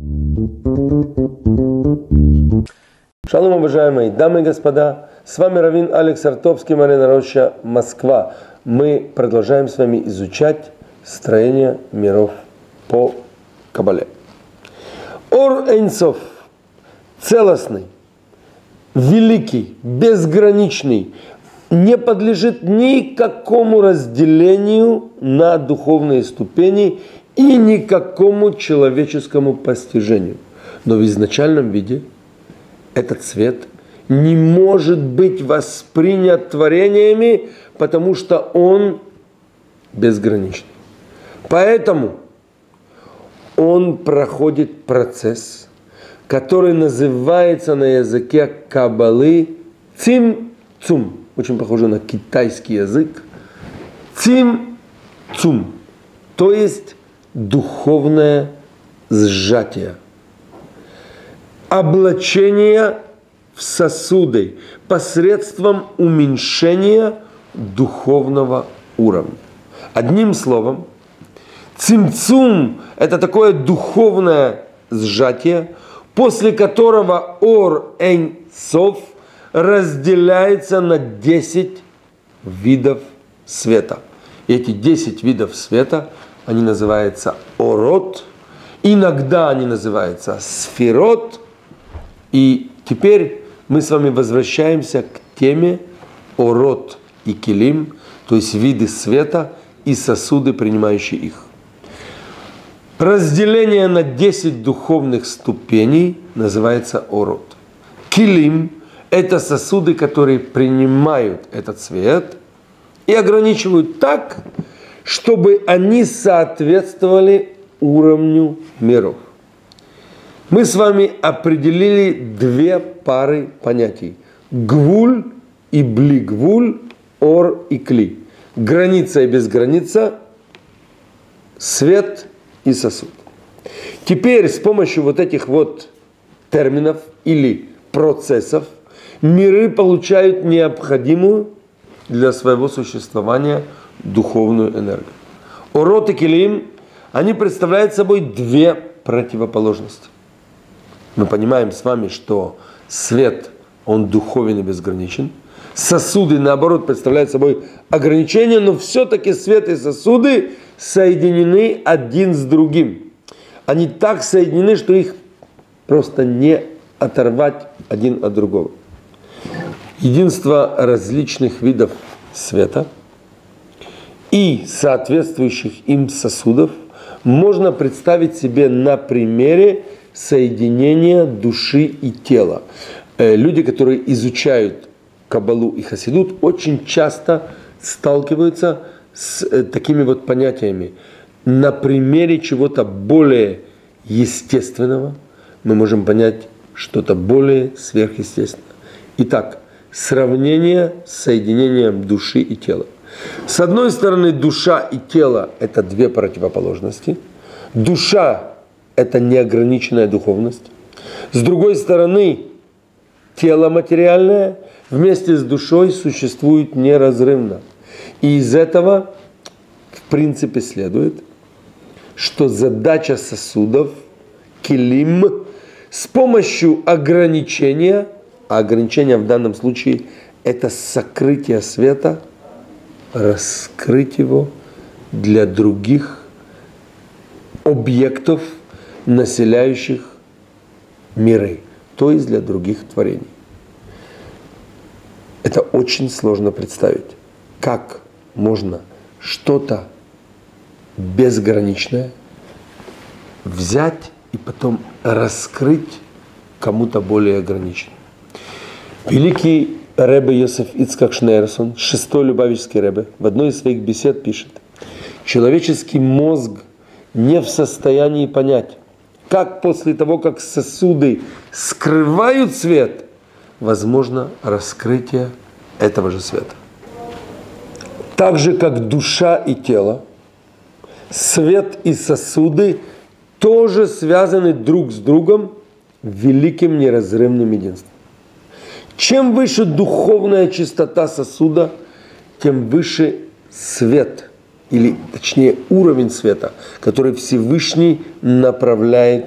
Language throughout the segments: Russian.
Шалом, уважаемые дамы и господа, с вами раввин Алекс Артовский, Марина Роща, Москва. Мы продолжаем с вами изучать строение миров по Кабале. Ор Эйн Соф, целостный, великий, безграничный, не подлежит никакому разделению на духовные ступени и никакому человеческому постижению. Но в изначальном виде этот свет не может быть воспринят творениями, потому что он безграничный. Поэтому он проходит процесс, который называется на языке Каббалы цим-цум. Очень похоже на китайский язык. Цим-цум. То есть духовное сжатие. Облачение в сосуды посредством уменьшения духовного уровня. Одним словом, цимцум – это такое духовное сжатие, после которого Ор Эйн Соф разделяется на 10 видов света. И эти 10 видов света, они называются Орот, иногда они называются Сферот. И теперь мы с вами возвращаемся к теме Орот и Келим, то есть виды света и сосуды, принимающие их. Разделение на 10 духовных ступеней называется Орот. Келим – это сосуды, которые принимают этот свет и ограничивают так, чтобы они соответствовали уровню миров. Мы с вами определили две пары понятий. Гвуль и блигвуль, ор и кли. Граница и безграница, свет и сосуд. Теперь с помощью вот этих вот терминов или процессов миры получают необходимую для своего существования духовную энергию. Орот и келим, они представляют собой две противоположности. Мы понимаем с вами, что свет, он духовен и безграничен. Сосуды, наоборот, представляют собой ограничения, но все-таки свет и сосуды соединены один с другим. Они так соединены, что их просто не оторвать один от другого. Единство различных видов света и соответствующих им сосудов можно представить себе на примере соединения души и тела. Люди, которые изучают Каббалу и Хасидут, очень часто сталкиваются с такими вот понятиями. На примере чего-то более естественного мы можем понять что-то более сверхъестественное. Итак, сравнение с соединением души и тела. С одной стороны, душа и тело – это две противоположности. Душа – это неограниченная духовность. С другой стороны, тело материальное вместе с душой существует неразрывно. И из этого, в принципе, следует, что задача сосудов, келим, с помощью ограничения, а ограничение в данном случае – это сокрытие света, раскрыть его для других объектов, населяющих миры, то есть для других творений. Это очень сложно представить, как можно что-то безграничное взять и потом раскрыть кому-то более ограниченному. Великий Ребе Йосеф Ицхак Шнейерсон, шестой Любавичский Ребе, в одной из своих бесед пишет: человеческий мозг не в состоянии понять, как после того, как сосуды скрывают свет, возможно раскрытие этого же света. Так же, как душа и тело, свет и сосуды тоже связаны друг с другом великим неразрывным единством. Чем выше духовная чистота сосуда, тем выше свет, или точнее уровень света, который Всевышний направляет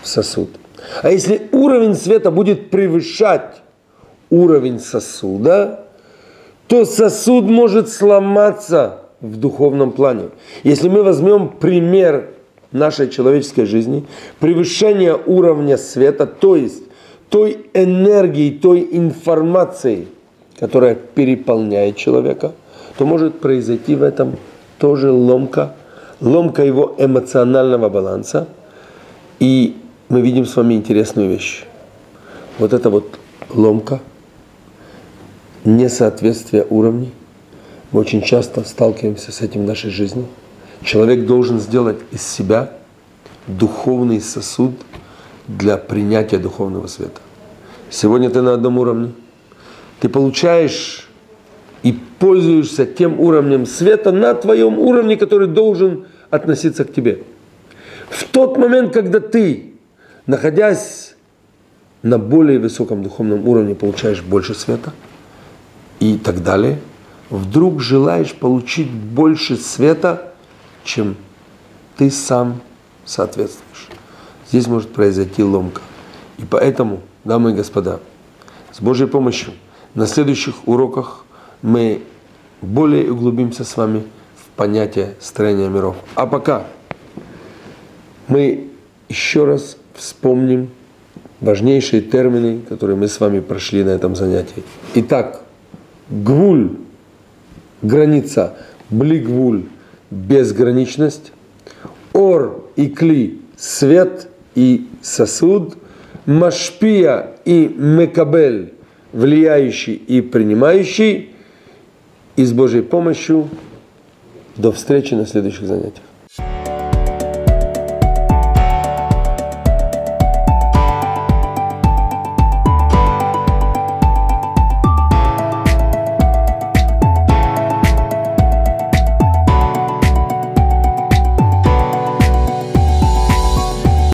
в сосуд. А если уровень света будет превышать уровень сосуда, то сосуд может сломаться в духовном плане. Если мы возьмем пример нашей человеческой жизни, превышение уровня света, то есть той энергии, той информации, которая переполняет человека, то может произойти в этом тоже ломка его эмоционального баланса. И мы видим с вами интересную вещь. Вот эта вот ломка, несоответствие уровней, мы очень часто сталкиваемся с этим в нашей жизни. Человек должен сделать из себя духовный сосуд для принятия духовного света. Сегодня ты на одном уровне. Ты получаешь и пользуешься тем уровнем света на твоем уровне, который должен относиться к тебе. В тот момент, когда ты, находясь на более высоком духовном уровне, получаешь больше света и так далее, вдруг желаешь получить больше света, чем ты сам соответствуешь. Здесь может произойти ломка. И поэтому, дамы и господа, с Божьей помощью на следующих уроках мы более углубимся с вами в понятие строения миров. А пока мы еще раз вспомним важнейшие термины, которые мы с вами прошли на этом занятии. Итак, гвуль, граница, блигвуль, безграничность, ор и кли, свет и сосуд, машпия и мекабель, влияющий и принимающий. И с Божьей помощью до встречи на следующих занятиях.